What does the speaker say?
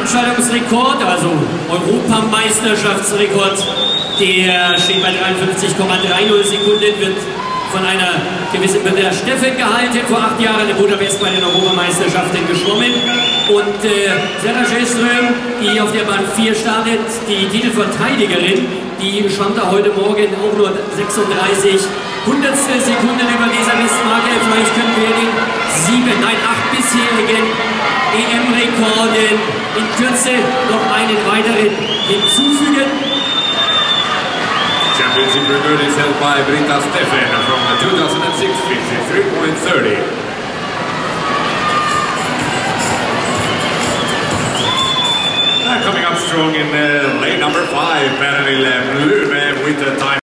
Veranstaltungsrekord, also Europameisterschaftsrekord, der steht bei 53,30 Sekunden, wird von einer gewissen Britta Steffen gehalten, vor 8 Jahren in Budapest bei den Europameisterschaften geschwommen. Und Sarah Schellström, die auf der Bahn 4 startet, die Titelverteidigerin, die schwamm da heute Morgen auch nur 36 Hundertstel Sekunden über dieser Bestmarke. Vielleicht können wir den 8 bisherigen EM-Rekorden in Kürze noch einen weiteren hinzufügen. Championship record is held by Britta Steffen from the 2006 53.30. Coming up strong in lane number 5, Penny Lune with the time.